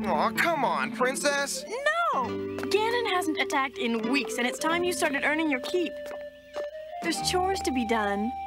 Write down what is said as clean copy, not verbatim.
Aw, come on, princess. No! Ganon hasn't attacked in weeks, and it's time you started earning your keep. There's chores to be done.